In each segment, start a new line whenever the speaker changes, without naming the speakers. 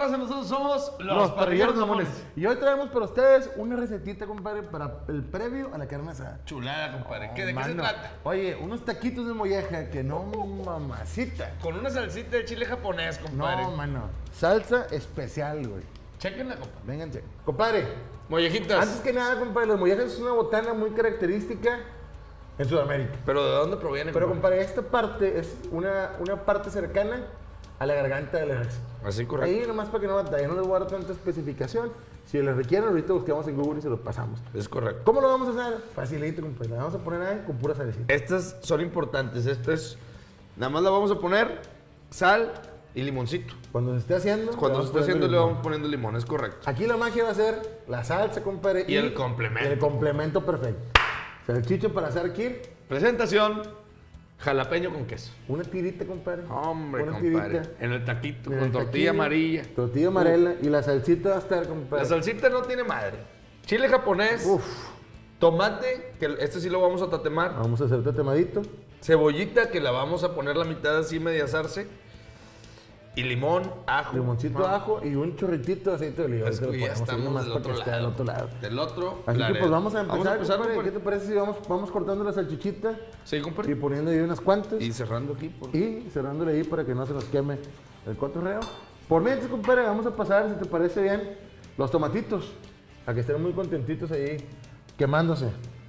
raza? Nosotros somos
Los Parrilleros Mamones. Y hoy traemos para ustedes una recetita, compadre, para el previo a la carne asada.
Chulada, compadre. ¿De qué se
Mano.
trata?
Oye, unos taquitos de molleja que no, mamacita.
Con una salsita de chile japonés, compadre.
No, mano. Salsa especial, güey.
Chequenla, compadre.
Vénganse. Compadre,
Mollejitas.
antes que nada, compadre, las mollejas es una botana muy característica en Sudamérica.
¿Pero de dónde proviene?
Pero, compadre, esta parte es una parte cercana a la garganta del res.
Así, correcto.
Ahí nomás para que no batallen, no les voy a dar tanta especificación. Si les requieren, ahorita buscamos en Google y se los pasamos.
Es correcto.
¿Cómo lo vamos a hacer? Facilito, compadre. La vamos a poner ahí con pura salecita.
Estas son importantes. Nada más la vamos a poner sal y limoncito.
Cuando se esté haciendo,
Cuando se esté haciendo le vamos poniendo limón, es correcto.
Aquí la magia va a ser la salsa, compadre.
Y el complemento.
El complemento perfecto. Salchicha para hacer kir.
Presentación, jalapeño con queso.
Una tirita, compadre.
Hombre,
una
compadre.
tirita.
En el taquito,
En
con
el
tortilla
taquillo,
amarilla.
Tortilla amarilla. Y la salsita va a estar, compadre.
La salsita no tiene madre. Chile japonés.
Uf.
Tomate, que este sí lo vamos a tatemar.
Vamos a hacer tatemadito.
Cebollita, que la vamos a poner la mitad así media asarse. Y limón, ajo.
Limoncito, ajo y un chorritito de aceite de oliva.
Es
Ahorita
que
lo
ya
ponemos ahí
estamos
nomás
del
para que
otro
esté
lado.
del otro lado.
Del otro.
Así que
laredo.
pues vamos a empezar, compadre. ¿Qué
compadre.
te parece si vamos cortando la salchichita
Sí,
y
compadre.
poniendo ahí unas cuantas
Y cerrando aquí.
y cerrándole ahí para que no se nos queme el cotorreo? Por mientras, compadre, vamos a pasar, si te parece bien, los tomatitos, a que estén muy contentitos ahí quemándose.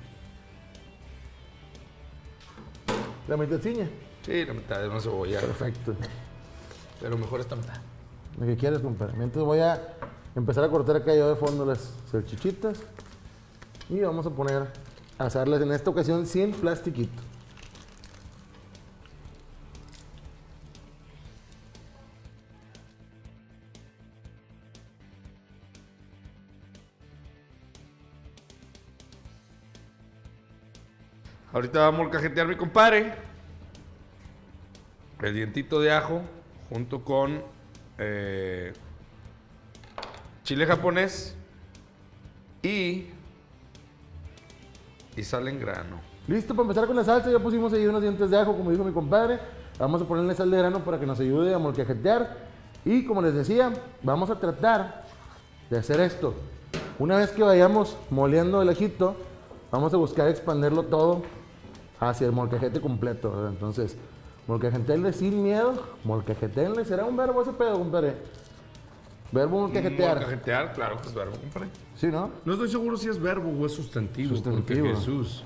La mitadciña.
Sí, la mitad de una cebolla.
Perfecto.
Pero mejor esta mitad.
Lo que quieras, compadre. Mientras voy a empezar a cortar acá yo de fondo las salchichitas y vamos a poner a asarlas en esta ocasión sin plastiquito.
Ahorita vamos a molcajetear, mi compadre. El dientito de ajo junto con chile japonés y sal en grano.
Listo para empezar con la salsa, ya pusimos ahí unos dientes de ajo, como dijo mi compadre. Vamos a ponerle sal de grano para que nos ayude a molcajetear. Y como les decía, vamos a tratar de hacer esto. Una vez que vayamos moliendo el ajito, vamos a buscar expandirlo todo hacia el molcajete completo, ¿verdad? Entonces, molcajetenle sin miedo, molcajetenle, ¿será un verbo ese pedo, compadre? Verbo molcajetear.
Molcajetear, claro que es verbo, compadre.
¿Sí, no?
No estoy seguro si es verbo o es sustantivo.
Sustantivo.
Porque Jesús.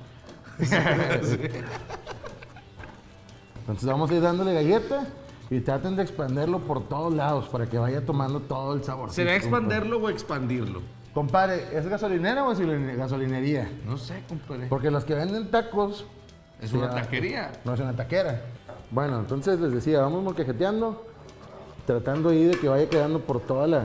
Entonces vamos a ir dándole galleta y traten de expanderlo por todos lados para que vaya tomando todo el sabor.
¿Será expanderlo o expandirlo?
Compadre, ¿es gasolinera o es gasolinería?
No sé, compadre.
Porque los que venden tacos...
Es una
sí,
taquería.
No es una taquera. Bueno, entonces les decía, vamos molcajeteando, tratando ahí de que vaya quedando por toda la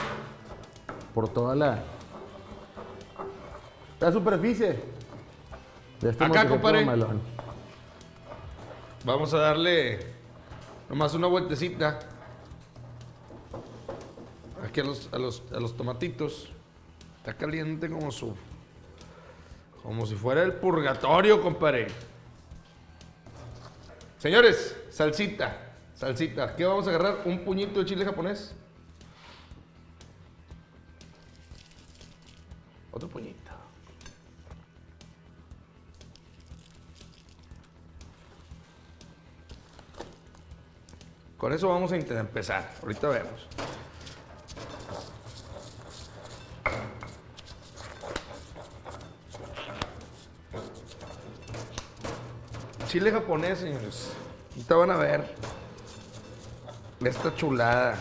superficie de este
Acá,
molcajete
compadre.
mamalón.
Vamos a darle nomás una vueltecita aquí a los tomatitos. Está caliente como si fuera el purgatorio, compadre. Señores, salsita. ¿Qué vamos a agarrar? Un puñito de chile japonés. Otro puñito. Con eso vamos a empezar. Ahorita vemos. Chile japonés, señores. Ahorita van a ver esta chulada.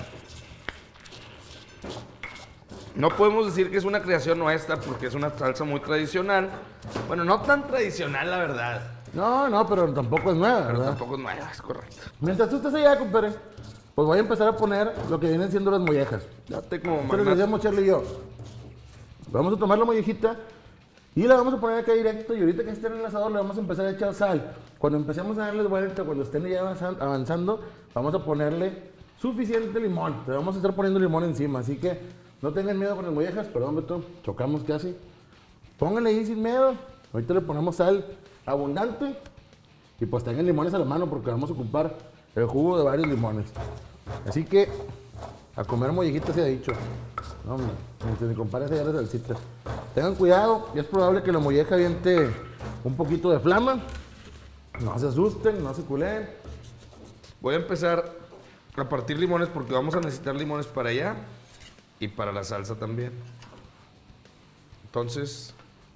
No podemos decir que es una creación nuestra porque es una salsa muy tradicional. Bueno, no tan tradicional, la verdad.
No, pero tampoco es nueva,
Pero
¿verdad?
tampoco es nueva, es correcto.
Mientras tú estés allá, compadre, pues voy a empezar a poner lo que vienen siendo las mollejas.
Date como
Pero les decíamos Charlie y yo. Vamos a tomar la mollejita y la vamos a poner acá directo. Y ahorita que esté en el asador le vamos a empezar a echar sal. Cuando empecemos a darles vuelta, cuando estén ya avanzando, vamos a ponerle suficiente limón. Le vamos a estar poniendo limón encima. Así que no tengan miedo con las mollejas. Perdón, Beto, chocamos casi. Pónganle ahí sin miedo. Ahorita le ponemos sal abundante. Y pues tengan limones a la mano porque vamos a ocupar el jugo de varios limones. Así que A comer mollejitas se ha dicho. No, hombre, mientras mi compadre se da la salsita. Tengan cuidado, y es probable que la molleja aviente un poquito de flama. No se asusten, no se culeen.
Voy a empezar a partir limones porque vamos a necesitar limones para allá y para la salsa también. Entonces,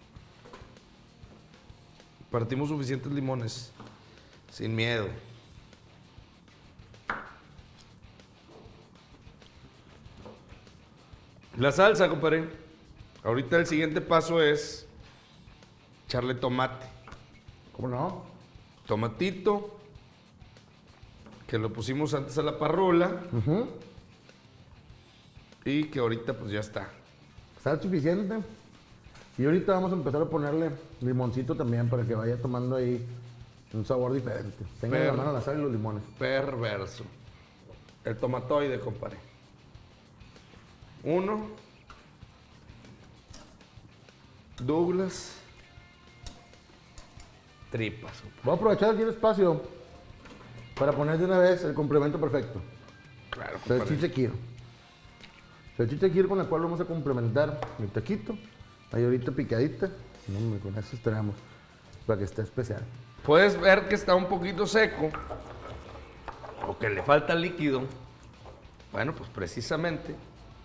partimos suficientes limones, sin miedo. La salsa, compadre. Ahorita el siguiente paso es echarle tomate.
¿Cómo no?
Tomatito, que lo pusimos antes a la parrola y que ahorita pues ya está.
Sal suficiente. Y ahorita vamos a empezar a ponerle limoncito también para que vaya tomando ahí un sabor diferente. Tengan en la mano la sal y los limones.
Perverso. El tomatoide, compadre. 1. Douglas. Tripas. Compadre.
Voy a aprovechar aquí el espacio para poner de una vez el complemento perfecto.
Claro, compadre.
Salchicha Kir. Salchicha Kir con la cual vamos a complementar el taquito. Ahí ahorita picadita. No, hombre, con eso estaremos. Para que esté especial.
Puedes ver que está un poquito seco o que le falta líquido. Bueno, pues precisamente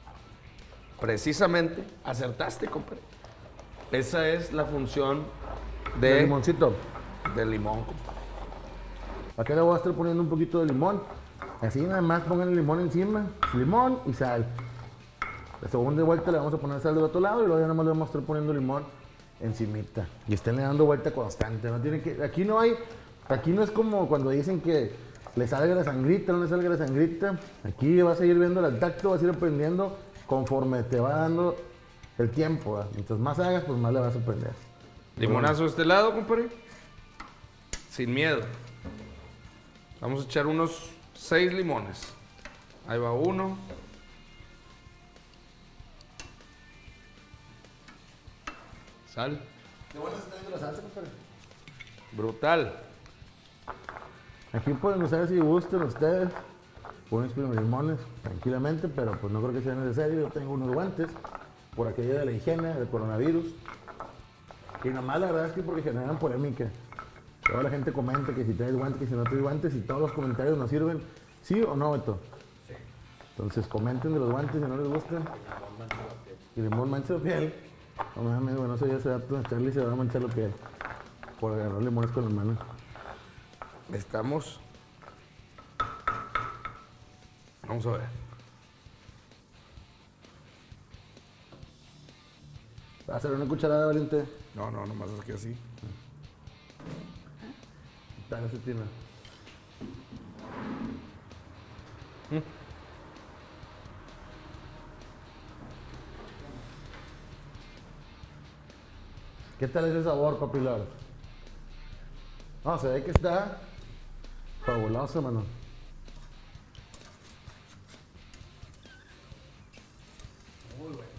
acertaste, compadre. Esa es la función
De limoncito.
del limón, compadre.
Acá le voy a estar poniendo un poquito de limón. Así nada más pongan el limón encima. Limón y sal. La segunda vuelta le vamos a poner sal del otro lado y luego ya nada más le vamos a estar poniendo limón encimita. Y esténle dando vuelta constante. No tiene que, aquí no es como cuando dicen que le salga la sangrita, no le salga la sangrita. Aquí vas a ir viendo el tacto, vas a ir aprendiendo conforme te va dando el tiempo. ¿Verdad? Mientras más hagas, pues más le vas a aprender.
Limonazo de este lado, compadre. Sin miedo. Vamos a echar unos 6 limones. Ahí va uno. Sal.
¿Qué bueno está viendo la salsa, compadre?
Brutal.
Aquí pueden usar si gustan ustedes. Pueden exprimir limones tranquilamente, pero pues no creo que sea necesario. Yo tengo unos guantes por aquello de la higiene, del coronavirus. Y nomás la verdad es que porque generan polémica. Toda la gente comenta que si traes guantes, que si no traes guantes, y todos los comentarios nos sirven. ¿Sí o no, Beto? Sí. Entonces comenten de los guantes si no les gustan. Y limón mancha la piel. No mames, bueno, eso ya se va a Charlie se va a manchar la piel. Por agarrar limones con las manos.
Estamos. Vamos a ver.
¿Va a hacer una cucharada, Valiente?
No, nomás es que así.
Dale, se tiene. ¿Qué tal ese sabor, papilar? No, se ve que está fabuloso, mano. Muy bueno.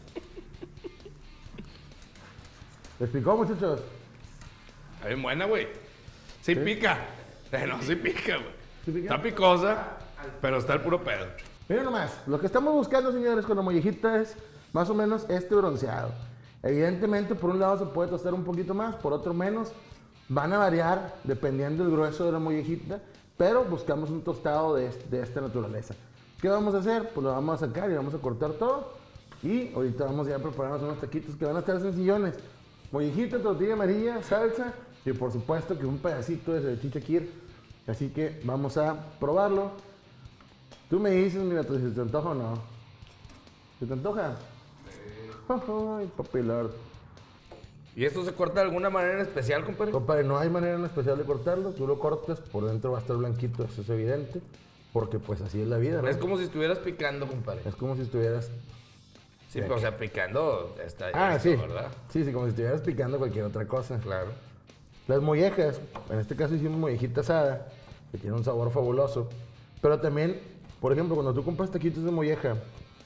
¿Les picó, muchachos?
Está bien buena, güey. Sí,
¿Sí?
pica. No, sí pica, güey.
¿Sí pica?
Está picosa, pero está el puro pedo.
Miren nomás, lo que estamos buscando, señores, con la mollejita es más o menos este bronceado. Evidentemente, por un lado se puede tostar un poquito más, por otro menos. Van a variar dependiendo del grueso de la mollejita, pero buscamos un tostado de esta naturaleza. ¿Qué vamos a hacer? Pues lo vamos a sacar y vamos a cortar todo. Y ahorita vamos ya a prepararnos unos taquitos que van a estar sencillones. Mollejita, tortilla amarilla, salsa y por supuesto que un pedacito de salchicha Kir. Así que vamos a probarlo. Tú me dices, mira, si te antoja o no. ¿Se te antoja? Ay, papilar.
¿Y esto se corta de alguna manera en especial, compadre?
Compadre, no hay manera en especial de cortarlo. Tú lo cortas, por dentro va a estar blanquito, eso es evidente. Porque pues así es la vida, ¿no?
Es como si estuvieras picando, compadre.
Es como si estuvieras...
Sí, pero o sea, picando está
sí.
¿verdad?
Sí, como si estuvieras picando cualquier otra cosa.
Claro.
Las mollejas, en este caso hicimos mollejita asada, que tiene un sabor fabuloso. Pero también, por ejemplo, cuando tú compras taquitos de molleja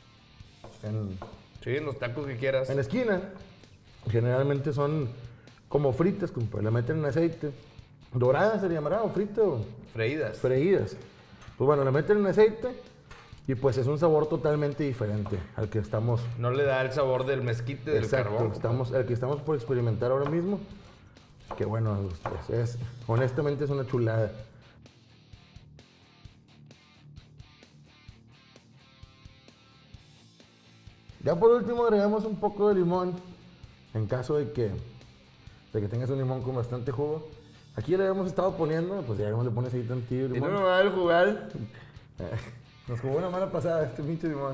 Sí, en los tacos que quieras.
en la esquina, generalmente son como fritas, compadre. Le meten en aceite. Doradas se le llamará, o frito.
Freídas.
Freídas. Pues bueno, le meten en aceite Y pues es un sabor totalmente diferente al que estamos...
No le da el sabor del mezquite, del
Exacto,
carbón.
el que estamos por experimentar ahora mismo. Que bueno, honestamente es una chulada. Ya por último agregamos un poco de limón. En caso de que tengas un limón con bastante jugo. Aquí le hemos estado poniendo, pues ya no le pones ahí tantillo de
Y
limón.
no me va a dar jugar.
Nos jugó una mala pasada este pinche limón.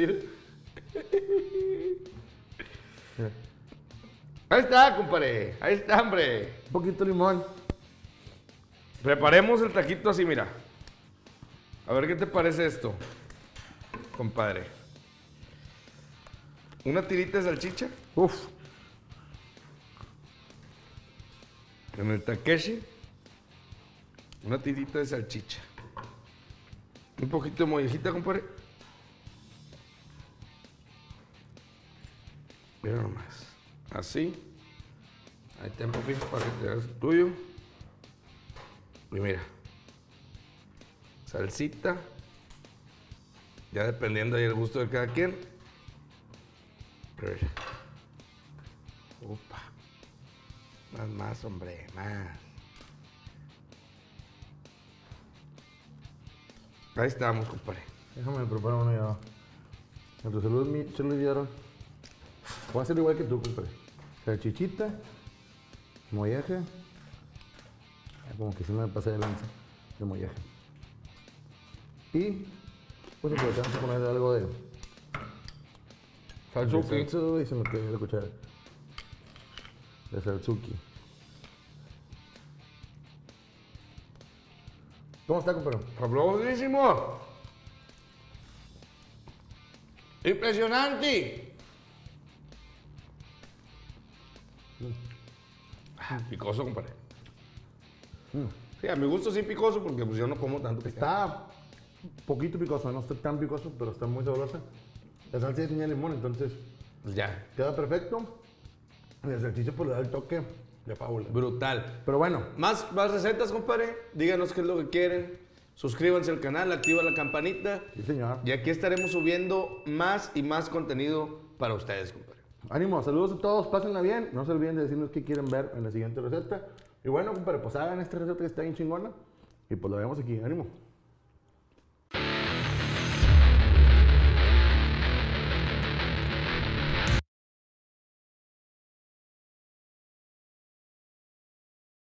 Ahí está, compadre. Ahí está, hombre.
Un poquito de limón.
Preparemos el taquito así, mira. A ver qué te parece esto, compadre. Una tirita de salchicha.
Uf.
En el takeshi. Una tirita de salchicha. Un poquito de mollejita, compadre. Mira nomás. Así. Ahí está, papi, para que te hagas el tuyo. Y mira. Salsita. Ya dependiendo ahí el gusto de cada quien. Pero mira. Upa. Más, hombre, más. Ahí estamos, compadre.
Déjame preparar uno ya. En tu salud, mi chelo dieron. Voy a hacer igual que tú, compadre. Salchichita, molleje. Como que si me pasé de lanza de molleje. Y pues aprovechamos a ponerle algo de
Salsuki.
y se me quedó la cuchara. De salsuki. ¿Cómo está, compadre?
¡Fabuosísimo! ¡Impresionante! Picoso, compadre. Sí, a mi gusto sí picoso porque pues yo no como tanto picante.
Está poquito picoso, no está tan picoso, pero está muy sabrosa. La salsa tiene limón, entonces
Pues ya.
queda perfecto. Y el salchicha pues le da el toque de fábula.
Brutal.
Pero bueno,
Más recetas, compadre. Díganos qué es lo que quieren. Suscríbanse al canal, activa la campanita.
sí señor.
Y aquí estaremos subiendo más y más contenido para ustedes, compadre.
Ánimo, saludos a todos, pásenla bien. No se olviden de decirnos qué quieren ver en la siguiente receta. Y bueno, compadre, pues hagan esta receta que está bien chingona. Y pues lo vemos aquí, ánimo.